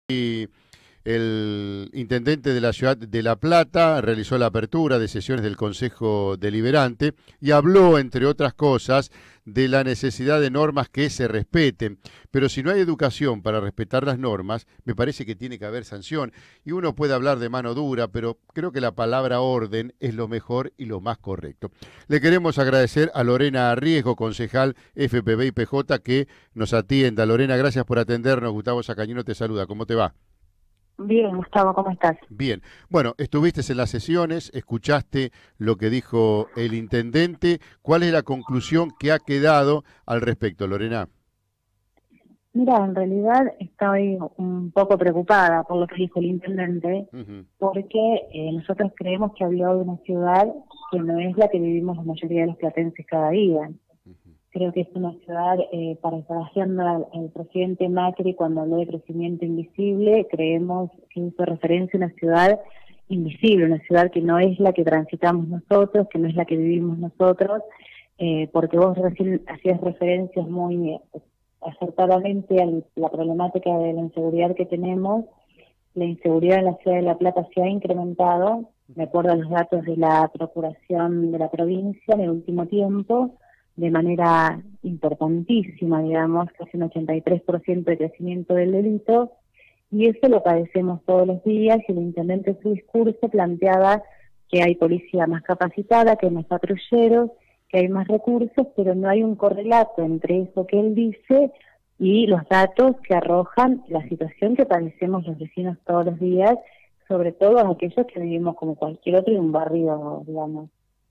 Y el intendente de la ciudad de La Plata realizó la apertura de sesiones del Consejo Deliberante y habló, entre otras cosas, de la necesidad de normas que se respeten. Pero si no hay educación para respetar las normas, me parece que tiene que haber sanción. Y uno puede hablar de mano dura, pero creo que la palabra orden es lo mejor y lo más correcto. Le queremos agradecer a Lorena Arriesgo, concejal FPV y PJ, que nos atienda. Lorena, gracias por atendernos. Gustavo Sacañino te saluda. ¿Cómo te va? Bien, Gustavo, ¿cómo estás? Bien. Bueno, estuviste en las sesiones, escuchaste lo que dijo el intendente. ¿Cuál es la conclusión que ha quedado al respecto, Lorena? Mira, en realidad estoy un poco preocupada por lo que dijo el intendente, Ujú. porque nosotros creemos que habló de una ciudad que no es la que vivimos la mayoría de los platenses cada día. Creo que es una ciudad, parafraseando al presidente Macri cuando habló de crecimiento invisible, creemos que hizo referencia a una ciudad invisible, una ciudad que no es la que transitamos nosotros, que no es la que vivimos nosotros, porque vos recién hacías referencias muy acertadamente a la problemática de la inseguridad que tenemos. La inseguridad en la ciudad de La Plata se ha incrementado, de acuerdo a los datos de la Procuración de la provincia en el último tiempo, de manera importantísima, digamos, casi un 83% de crecimiento del delito, y eso lo padecemos todos los días, y el intendente en su discurso planteaba que hay policía más capacitada, que hay más patrulleros, que hay más recursos, pero no hay un correlato entre eso que él dice y los datos que arrojan la situación que padecemos los vecinos todos los días, sobre todo aquellos que vivimos como cualquier otro en un barrio, digamos,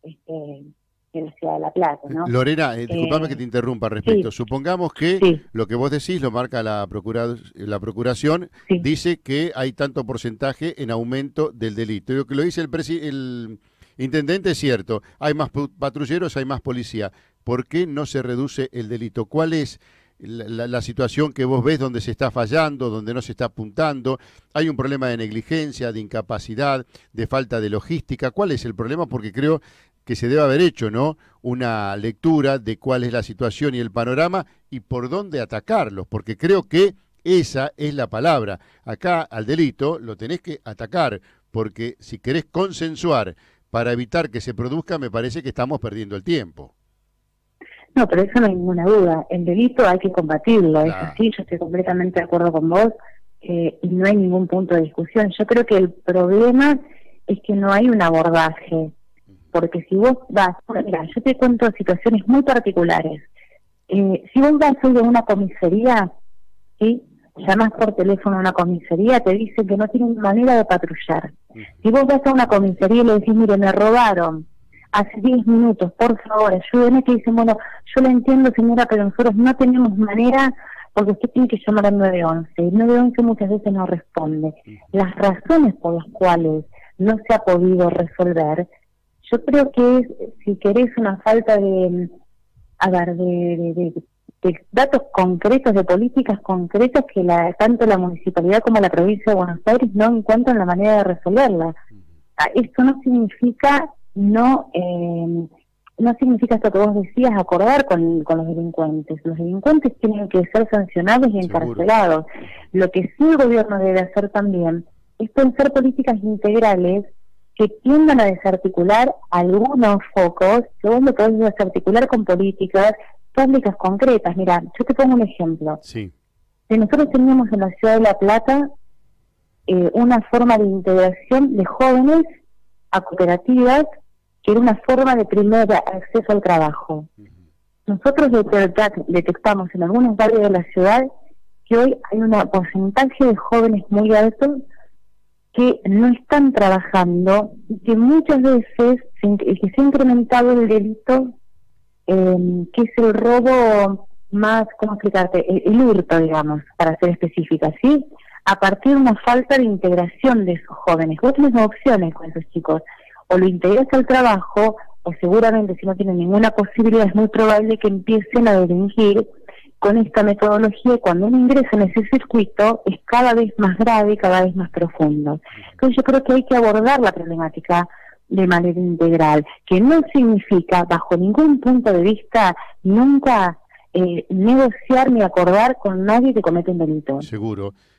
de la ciudad de La Plata, ¿no? Lorena, disculpame que te interrumpa al respecto. Sí, Supongamos que sí, lo que vos decís lo marca la Procuración, sí. dice que hay tanto porcentaje en aumento del delito. Y lo que lo dice el intendente es cierto, hay más patrulleros, hay más policía. ¿Por qué no se reduce el delito? ¿Cuál es la situación que vos ves donde se está fallando, donde no se está apuntando? ¿Hay un problema de negligencia, de incapacidad, de falta de logística? ¿Cuál es el problema? Porque creo que se debe haber hecho, ¿no?, una lectura de cuál es la situación y el panorama y por dónde atacarlos, porque creo que esa es la palabra. Acá al delito lo tenés que atacar, porque si querés consensuar para evitar que se produzca, me parece que estamos perdiendo el tiempo. No, pero eso no hay ninguna duda. El delito hay que combatirlo, es Claro. así, yo estoy completamente de acuerdo con vos, y no hay ningún punto de discusión. Yo creo que el problema es que no hay un abordaje, porque si vos vas, mira, yo te cuento situaciones muy particulares. Si vos vas hoy a una comisaría, ¿sí?, llamas por teléfono a una comisaría, te dicen que no tienen manera de patrullar. Si vos vas a una comisaría y le decís, mire, me robaron hace 10 minutos, por favor, ayúdeme, te dicen, bueno, yo lo entiendo, señora, pero nosotros no tenemos manera, porque usted tiene que llamar al 911. El 911 muchas veces no responde. Las razones por las cuales no se ha podido resolver, yo creo que es, si querés, una falta de, a ver, de datos concretos, de políticas concretas que tanto la municipalidad como la provincia de Buenos Aires no encuentran la manera de resolverla. Esto no significa no significa esto que vos decías, acordar con los delincuentes. Los delincuentes tienen que ser sancionados y encarcelados. Lo que sí el gobierno debe hacer también es pensar políticas integrales que tiendan a desarticular algunos focos, que vos lo podés desarticular con políticas públicas concretas. Mira, yo te pongo un ejemplo. Sí. Nosotros teníamos en la ciudad de La Plata una forma de integración de jóvenes a cooperativas, que era una forma de primer acceso al trabajo. Nosotros detectamos en algunos barrios de la ciudad que hoy hay un porcentaje de jóvenes muy alto que no están trabajando y que muchas veces que se ha incrementado el delito, que es el robo más, ¿cómo explicarte? El hurto, digamos, para ser específica, ¿sí? A partir de una falta de integración de esos jóvenes. Vos tenés dos opciones con esos chicos: o lo integras al trabajo, o seguramente, si no tienen ninguna posibilidad, es muy probable que empiecen a delinquir con esta metodología, y cuando uno ingresa en ese circuito es cada vez más grave y cada vez más profundo. Entonces yo creo que hay que abordar la problemática de manera integral, que no significa, bajo ningún punto de vista, nunca negociar ni acordar con nadie que comete un delito. Seguro.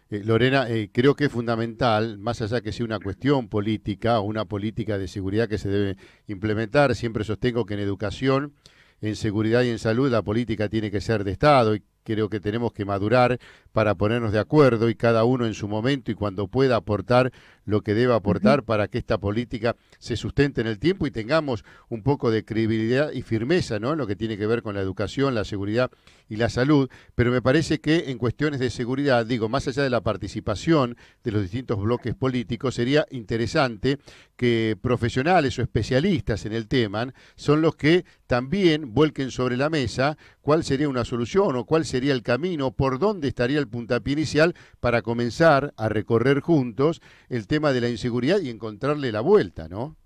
Lorena, creo que es fundamental, más allá que sea una cuestión política o una política de seguridad que se debe implementar, siempre sostengo que en educación, en seguridad y en salud la política tiene que ser de Estado y creo que tenemos que madurar para ponernos de acuerdo y cada uno en su momento y cuando pueda aportar lo que deba aportar para que esta política se sustente en el tiempo y tengamos un poco de credibilidad y firmeza, ¿no?, en lo que tiene que ver con la educación, la seguridad y la salud. Pero me parece que en cuestiones de seguridad, digo, más allá de la participación de los distintos bloques políticos, sería interesante que profesionales o especialistas en el tema son los que también vuelquen sobre la mesa cuál sería una solución o cuál sería el camino, por dónde estaría el puntapié inicial para comenzar a recorrer juntos el tema de la inseguridad y encontrarle la vuelta, ¿no?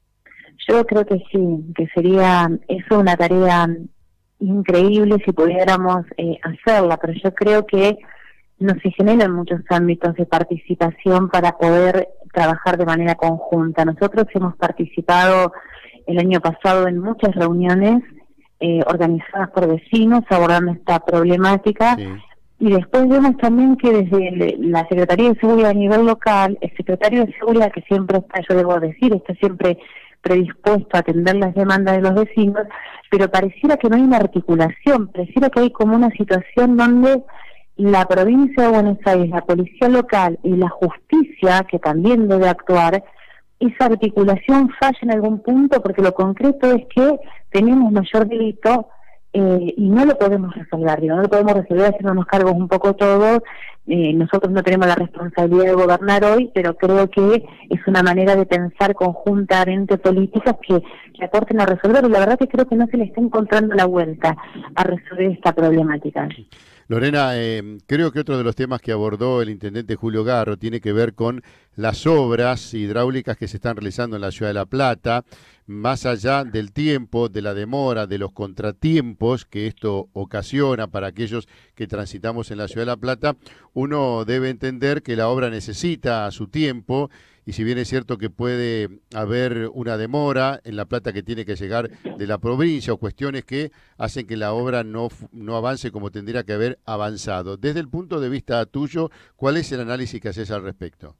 Yo creo que sí, que sería eso una tarea increíble si pudiéramos hacerla, pero yo creo que no se generan muchos ámbitos de participación para poder trabajar de manera conjunta. Nosotros hemos participado el año pasado en muchas reuniones organizadas por vecinos abordando esta problemática. Sí. Y después vemos también que desde la Secretaría de Seguridad a nivel local, el secretario de Seguridad, que siempre está, yo debo decir, está siempre predispuesto a atender las demandas de los vecinos, pero pareciera que no hay una articulación, pareciera que hay como una situación donde la provincia de Buenos Aires, la policía local y la justicia, que también debe actuar, esa articulación falla en algún punto, porque lo concreto es que tenemos mayor delito y no lo podemos resolver, no lo podemos resolver haciéndonos cargos un poco todos. Nosotros no tenemos la responsabilidad de gobernar hoy, pero creo que es una manera de pensar conjuntamente políticas que aporten a resolver, y la verdad que creo que no se le está encontrando la vuelta a resolver esta problemática. Lorena, creo que otro de los temas que abordó el intendente Julio Garro tiene que ver con las obras hidráulicas que se están realizando en la Ciudad de La Plata, más allá del tiempo, de la demora, de los contratiempos que esto ocasiona para aquellos que transitamos en la Ciudad de La Plata. Uno debe entender que la obra necesita su tiempo y si bien es cierto que puede haber una demora en La Plata que tiene que llegar de la provincia o cuestiones que hacen que la obra no avance como tendría que haber avanzado. Desde el punto de vista tuyo, ¿cuál es el análisis que haces al respecto?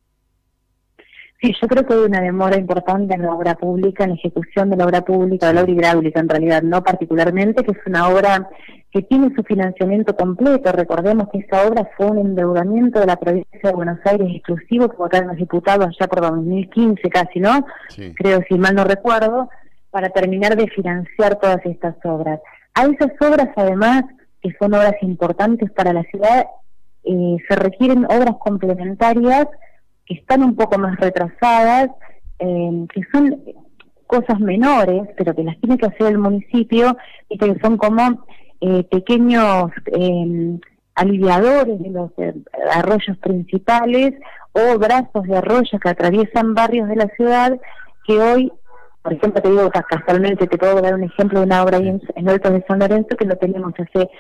Sí, yo creo que hay una demora importante en la obra pública, en la ejecución de la obra pública, de la obra hidráulica en realidad, no particularmente, que es una obra que tiene su financiamiento completo. Recordemos que esa obra fue un endeudamiento de la provincia de Buenos Aires exclusivo que votaron los diputados allá por 2015 casi, ¿no? Sí. Creo, si mal no recuerdo, para terminar de financiar todas estas obras. A esas obras, además, que son obras importantes para la ciudad, se requieren obras complementarias que están un poco más retrasadas, que son cosas menores, pero que las tiene que hacer el municipio, y que son como pequeños aliviadores de los arroyos principales o brazos de arroyos que atraviesan barrios de la ciudad, que hoy, por ejemplo, te digo casualmente, te puedo dar un ejemplo de una obra ahí en Altos de San Lorenzo, que lo tenemos hace,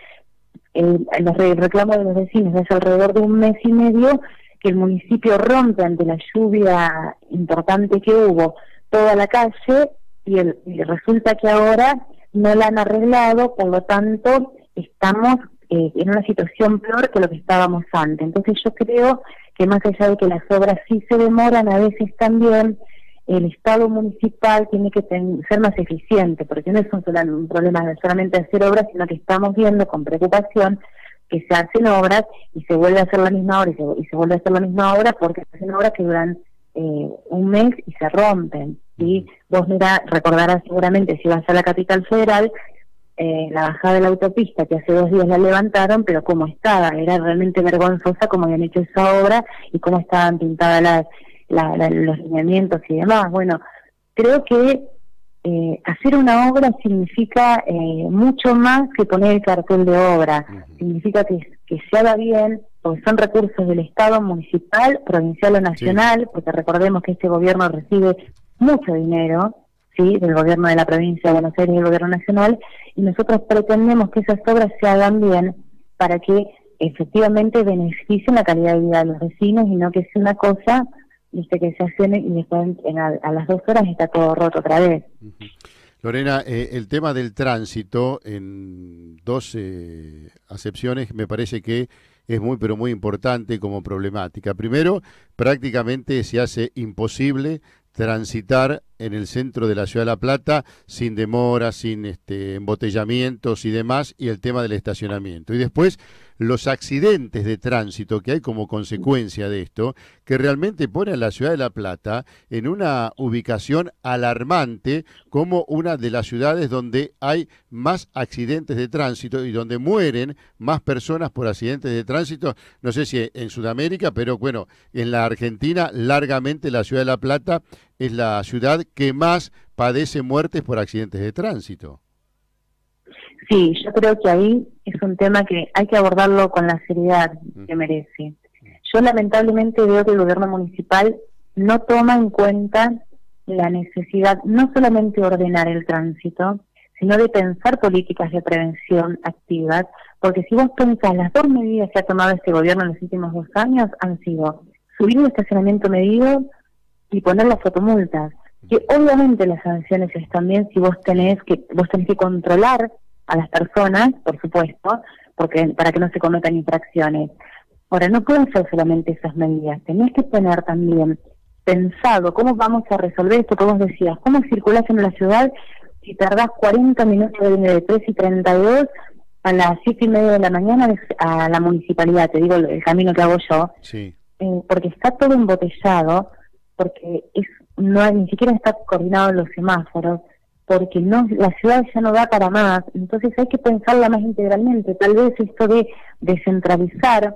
los reclamos de los vecinos, hace alrededor de un mes y medio, que el municipio rompe ante la lluvia importante que hubo toda la calle y resulta que ahora no la han arreglado, por lo tanto estamos en una situación peor que lo que estábamos antes. Entonces yo creo que más allá de que las obras sí se demoran, a veces también el Estado municipal tiene que ser más eficiente, porque no es un problema de solamente hacer obras, sino que estamos viendo con preocupación que se hacen obras y se vuelve a hacer la misma obra y se vuelve a hacer la misma obra, porque se hacen obras que duran un mes y se rompen, ¿sí? Vos recordarás seguramente, si vas a la Capital Federal, la bajada de la autopista, que hace 2 días la levantaron, pero cómo estaba, era realmente vergonzosa cómo habían hecho esa obra y cómo estaban pintadas los lineamientos y demás. Bueno, creo que hacer una obra significa mucho más que poner el cartel de obra, significa que se haga bien, porque son recursos del Estado municipal, provincial o nacional, sí. Porque recordemos que este gobierno recibe mucho dinero, ¿sí?, del gobierno de la provincia de Buenos Aires y del gobierno nacional, y nosotros pretendemos que esas obras se hagan bien para que efectivamente beneficien la calidad de vida de los vecinos y no que sea una cosa que se hacen y después a las 2 horas está todo roto otra vez. Lorena, el tema del tránsito, en 2 acepciones, me parece que es muy, pero muy importante como problemática. Primero, prácticamente se hace imposible transitar en el centro de la ciudad de La Plata sin demora, sin embotellamientos y demás, y el tema del estacionamiento. Y después, los accidentes de tránsito que hay como consecuencia de esto, que realmente pone a la ciudad de La Plata en una ubicación alarmante como una de las ciudades donde hay más accidentes de tránsito y donde mueren más personas por accidentes de tránsito, no sé si en Sudamérica, pero bueno, en la Argentina, largamente la ciudad de La Plata es la ciudad que más padece muertes por accidentes de tránsito. Sí, yo creo que ahí es un tema que hay que abordarlo con la seriedad que merece. Yo lamentablemente veo que el gobierno municipal no toma en cuenta la necesidad no solamente de ordenar el tránsito, sino de pensar políticas de prevención activas, porque si vos pensás, las dos medidas que ha tomado este gobierno en los últimos 2 años han sido subir el estacionamiento medido y poner las fotomultas, que obviamente las sanciones están bien si vos tenés que controlar a las personas, por supuesto, porque para que no se cometan infracciones. Ahora, no pueden ser solamente esas medidas, tenés que tener también pensado cómo vamos a resolver esto que vos decías, cómo circulás en la ciudad si tardás 40 minutos de 3:32 a las 7:30 de la mañana a la municipalidad, te digo el camino que hago yo, Sí. Porque está todo embotellado, porque ni siquiera está coordinado en los semáforos, porque la ciudad ya no da para más, entonces hay que pensarla más integralmente. Tal vez esto de descentralizar,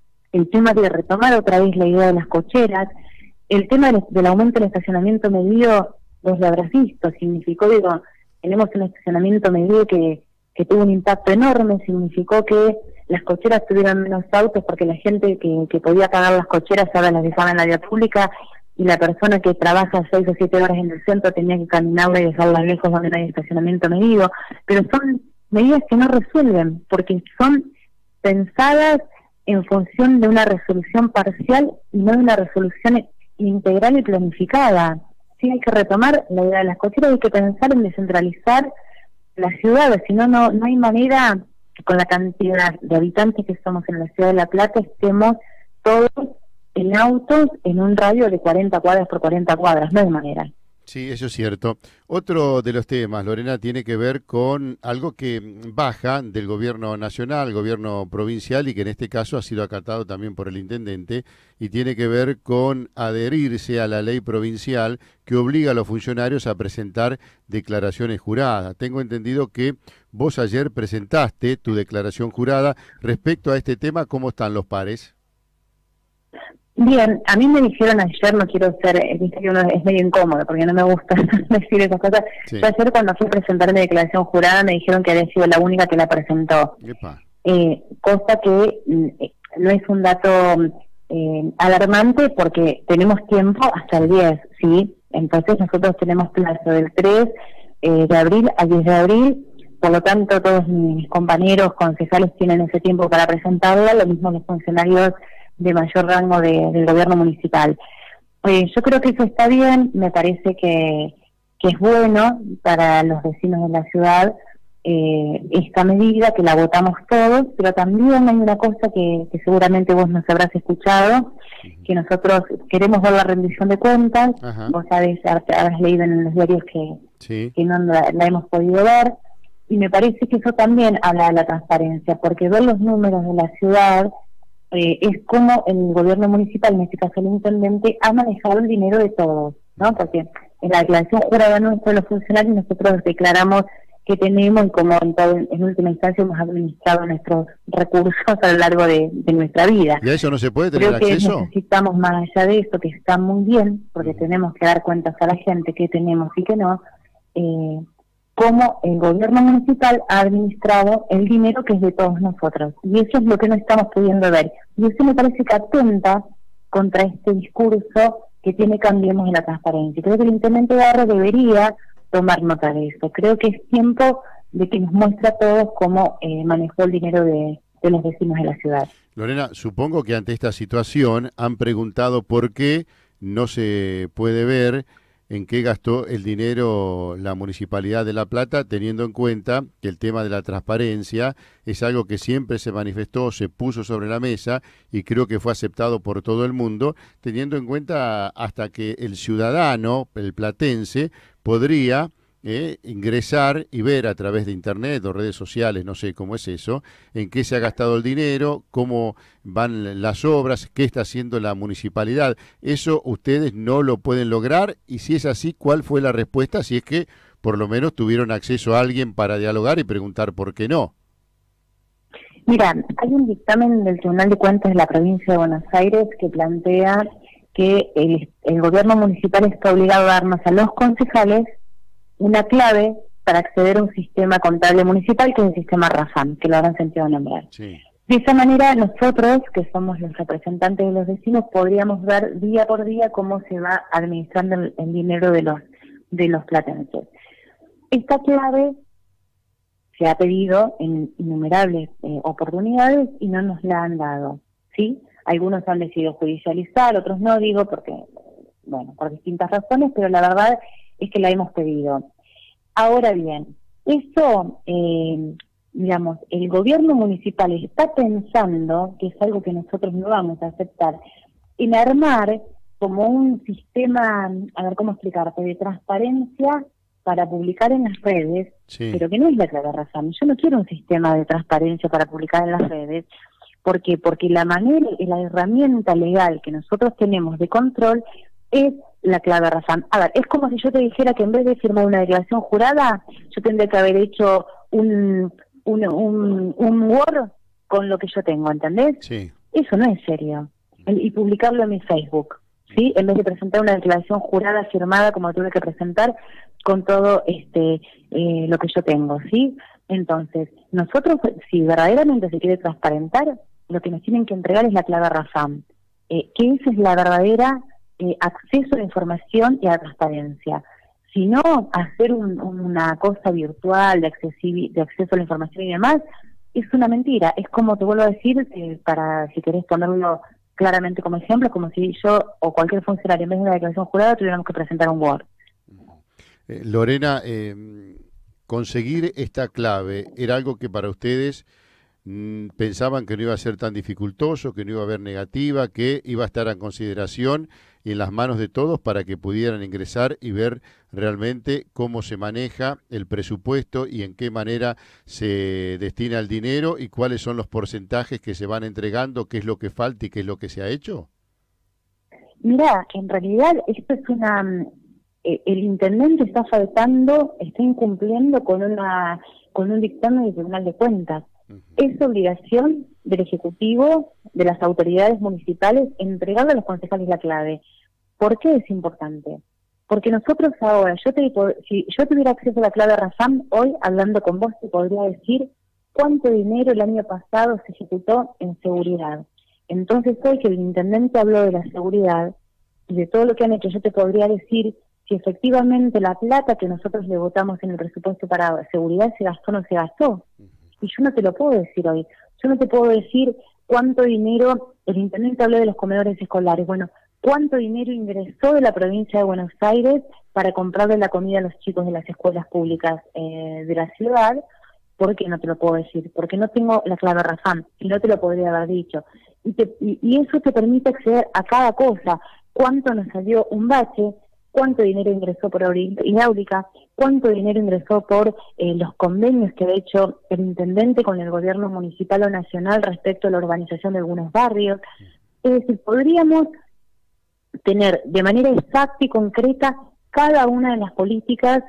el tema de retomar otra vez la idea de las cocheras, el tema del aumento del estacionamiento medido, vos lo habrás visto, significó, tenemos un estacionamiento medido que tuvo un impacto enorme, significó que las cocheras tuvieran menos autos porque la gente que podía pagar las cocheras ahora las dejaba en la vía pública, y la persona que trabaja 6 o 7 horas en el centro tenía que caminarla y dejarla lejos donde no hay estacionamiento medido. Pero son medidas que no resuelven, porque son pensadas en función de una resolución parcial y no de una resolución integral y planificada. Sí, hay que retomar la idea de las cocheras, hay que pensar en descentralizar las ciudades, si no, no hay manera que con la cantidad de habitantes que somos en la ciudad de La Plata estemos todos en autos en un radio de 40 cuadras por 40 cuadras, no hay manera. Sí, eso es cierto. Otro de los temas, Lorena, tiene que ver con algo que baja del gobierno nacional, gobierno provincial, y que en este caso ha sido acatado también por el intendente, y tiene que ver con adherirse a la ley provincial que obliga a los funcionarios a presentar declaraciones juradas. Tengo entendido que vos ayer presentaste tu declaración jurada. Respecto a este tema, ¿cómo están los pares? Bien, a mí me dijeron ayer, no quiero ser, viste que uno es medio incómodo porque no me gusta decir esas cosas. Sí. Yo ayer cuando fui a presentar mi declaración jurada me dijeron que había sido la única que la presentó. Cosa que no es un dato alarmante porque tenemos tiempo hasta el 10, ¿sí? Entonces nosotros tenemos plazo del 3 de abril al 10 de abril, por lo tanto todos mis compañeros concejales tienen ese tiempo para presentarla, lo mismo los funcionarios de mayor rango del gobierno municipal. Yo creo que eso está bien, me parece que es bueno para los vecinos de la ciudad esta medida, que la votamos todos, pero también hay una cosa que seguramente vos nos habrás escuchado, que nosotros queremos ver la rendición de cuentas. Ajá. Vos sabés, habrás leído en los diarios que no la hemos podido ver, y me parece que eso también habla de la transparencia, porque ver los números de la ciudad es como el gobierno municipal, en este caso el intendente, ha manejado el dinero de todos, ¿no? Porque en la declaración jurada nuestra de los funcionarios nosotros declaramos que tenemos y como en última instancia hemos administrado nuestros recursos a lo largo de nuestra vida. ¿Y a eso no se puede tener acceso? Creo que necesitamos, más allá de esto, que está muy bien, porque tenemos que dar cuentas a la gente que tenemos y que no, cómo el gobierno municipal ha administrado el dinero que es de todos nosotros. Y eso es lo que no estamos pudiendo ver. Y eso me parece que atenta contra este discurso que tiene Cambiemos en la transparencia. Creo que el intendente Barro debería tomar nota de eso. Creo que es tiempo de que nos muestre a todos cómo manejó el dinero de los vecinos de la ciudad. Lorena, supongo que ante esta situación han preguntado por qué no se puede ver en qué gastó el dinero la Municipalidad de La Plata, teniendo en cuenta que el tema de la transparencia es algo que siempre se manifestó, se puso sobre la mesa y creo que fue aceptado por todo el mundo, teniendo en cuenta hasta que el ciudadano, el platense, podría ingresar y ver a través de internet o redes sociales, no sé cómo es eso, en qué se ha gastado el dinero, cómo van las obras, qué está haciendo la municipalidad. Eso ustedes no lo pueden lograr, y si es así, ¿cuál fue la respuesta? Si es que por lo menos tuvieron acceso a alguien para dialogar y preguntar por qué no. Mira, hay un dictamen del Tribunal de Cuentas de la provincia de Buenos Aires que plantea que el gobierno municipal está obligado a darnos a los concejales una clave para acceder a un sistema contable municipal, que es el sistema RAFAM, que lo habrán sentido nombrar. Sí. De esa manera, nosotros, que somos los representantes de los vecinos, podríamos ver día por día cómo se va administrando el dinero de los platenses. Esta clave se ha pedido en innumerables oportunidades y no nos la han dado, ¿sí? Algunos han decidido judicializar, otros no, digo, porque, bueno, por distintas razones, pero la verdad es que la hemos pedido. Ahora bien, eso, digamos, el gobierno municipal está pensando, que es algo que nosotros no vamos a aceptar, en armar como un sistema, a ver cómo explicarte, de transparencia para publicar en las redes, sí, pero que no es la clave razón. Yo no quiero un sistema de transparencia para publicar en las redes. ¿Por qué? Porque la manera y la herramienta legal que nosotros tenemos de control es la clave razón. A ver, es como si yo te dijera que en vez de firmar una declaración jurada, yo tendría que haber hecho un Word con lo que yo tengo, ¿entendés? Sí. Eso no es serio. Y publicarlo en mi Facebook, ¿sí? En vez de presentar una declaración jurada firmada como tuve que presentar con todo lo que yo tengo, ¿sí? Entonces, nosotros, si verdaderamente se quiere transparentar, lo que nos tienen que entregar es la clave RAFAM, que esa es la verdadera acceso a la información y a la transparencia. Si no, hacer una cosa virtual de acceso a la información y demás, es una mentira. Es como, te vuelvo a decir, para si querés ponerlo claramente como ejemplo, como si yo o cualquier funcionario en vez de una declaración jurada tuviéramos que presentar un Word. Lorena, conseguir esta clave era algo que para ustedes pensaban que no iba a ser tan dificultoso, que no iba a haber negativa, que iba a estar en consideración y en las manos de todos para que pudieran ingresar y ver realmente cómo se maneja el presupuesto y en qué manera se destina el dinero y cuáles son los porcentajes que se van entregando, qué es lo que falta y qué es lo que se ha hecho. Mira, en realidad esto es el intendente está faltando, está incumpliendo con un dictamen del Tribunal de Cuentas. Es obligación del Ejecutivo, de las autoridades municipales, entregarle a los concejales la clave. ¿Por qué es importante? Porque nosotros ahora, si yo tuviera acceso a la clave RAFAM, hoy, hablando con vos, te podría decir cuánto dinero el año pasado se ejecutó en seguridad. Entonces, hoy que el intendente habló de la seguridad y de todo lo que han hecho, yo te podría decir si efectivamente la plata que nosotros le votamos en el presupuesto para seguridad se gastó o no se gastó. Y yo no te lo puedo decir hoy. Yo no te puedo decir cuánto dinero, el intendente habló de los comedores escolares, bueno, cuánto dinero ingresó de la provincia de Buenos Aires para comprarle la comida a los chicos de las escuelas públicas de la ciudad. ¿Por qué no te lo puedo decir? Porque no tengo la clave RAFAM y no te lo podría haber dicho. Y eso te permite acceder a cada cosa. ¿Cuánto nos salió un bache? ¿Cuánto dinero ingresó por hidráulica? ¿Cuánto dinero ingresó por los convenios que ha hecho el intendente con el gobierno municipal o nacional respecto a la urbanización de algunos barrios? Es decir, podríamos tener de manera exacta y concreta cada una de las políticas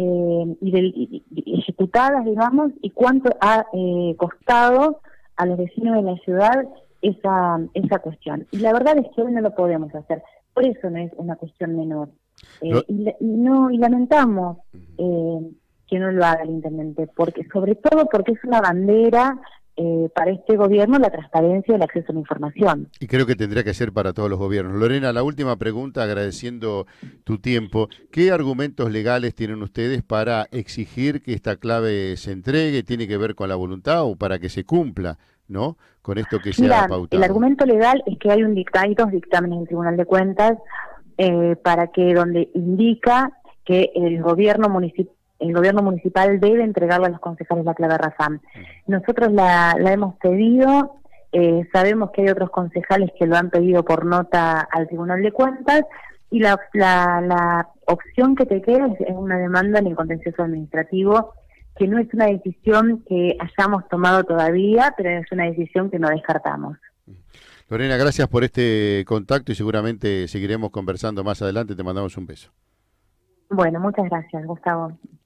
ejecutadas, digamos, y cuánto ha costado a los vecinos de la ciudad esa cuestión. Y la verdad es que hoy no lo podemos hacer. Por eso no es una cuestión menor. Y lamentamos que no lo haga el intendente, sobre todo porque es una bandera para este gobierno la transparencia y el acceso a la información. Y creo que tendría que ser para todos los gobiernos. Lorena, la última pregunta, agradeciendo tu tiempo. ¿Qué argumentos legales tienen ustedes para exigir que esta clave se entregue? ¿Tiene que ver con la voluntad o para que se cumpla, ¿no? Con esto que se ha pautado. El argumento legal es que hay dos dictámenes del Tribunal de Cuentas. para que donde indica que el gobierno municipal debe entregarle a los concejales la clave RAFAM. Nosotros la hemos pedido, sabemos que hay otros concejales que lo han pedido por nota al Tribunal de Cuentas, y la opción que te queda es una demanda en el contencioso administrativo, que no es una decisión que hayamos tomado todavía, pero es una decisión que no descartamos. Lorena, gracias por este contacto y seguramente seguiremos conversando más adelante. Te mandamos un beso. Bueno, muchas gracias, Gustavo.